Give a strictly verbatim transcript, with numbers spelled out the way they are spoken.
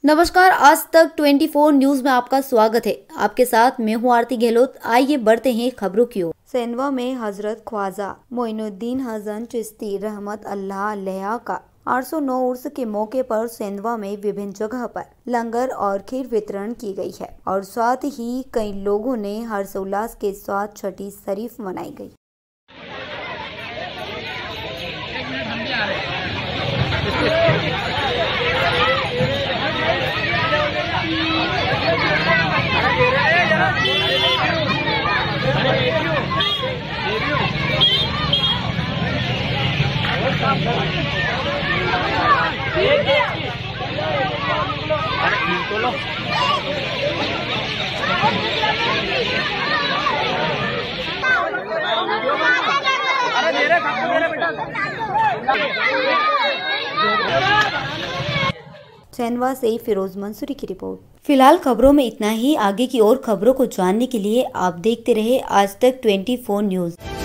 नमस्कार, आज तक चौबीस न्यूज में आपका स्वागत है। आपके साथ मैं हूँ आरती गहलोत। आइए बढ़ते हैं खबरों की ओर। सेंधवा में हजरत ख्वाजा मोइनुद्दीन हसन चिश्ती रहमत अल्लाह अलैह का आठ सौ नौ उर्स के मौके पर सेंधवा में विभिन्न जगह पर लंगर और खीर वितरण की गई है और साथ ही कई लोगों ने हर्षोल्लास के साथ छठी शरीफ मनाई गई। सेंधवा से फिरोज मंसूरी की रिपोर्ट। फिलहाल खबरों में इतना ही। आगे की और खबरों को जानने के लिए आप देखते रहे आज तक चौबीस न्यूज।